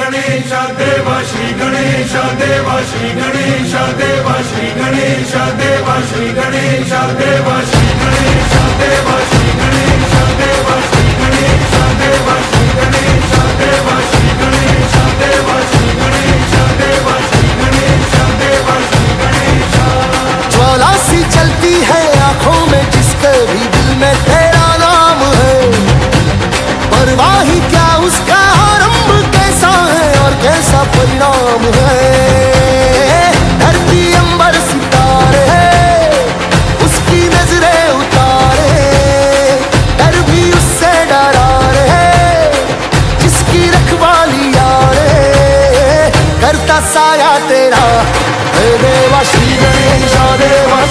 गणेश देवा श्री गणेश देवा श्री गणेश देवा श्री गणेश देवा श्री गणेश देवा श्री गणेश देवा श्री गणेश देवा श्री गणेश देवा श्री गणेश देवा श्री गणेश देवा श्री गणेश देवा श्री गणेश देवा श्री गणेश। ज्वाला सी चलती है आंखों में जिसके भी दिल में तेरा नाम है, परवाही क्या उसका आरंभ कैसा है और कैसा परिणाम है। धरती अंबर सितारे उसकी नजरें उतारे, डर भी उससे डरा रे जिसकी रखवाली यारे। करता साया तेरा हे देवा श्री गणेश देवा